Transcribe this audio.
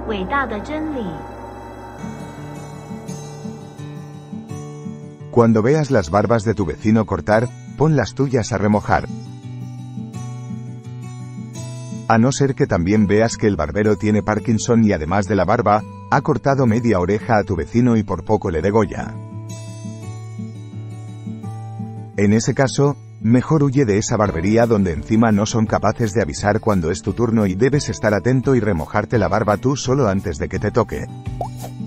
伟大的真理。 Cuando veas las barbas de tu vecino cortar, pon las tuyas a remojar. A no ser que también veas que el barbero tiene Parkinson y además de la barba, ha cortado media oreja a tu vecino y por poco le degolla. En ese caso, mejor huye de esa barbería donde encima no son capaces de avisar cuando es tu turno y debes estar atento y remojarte la barba tú solo antes de que te toque.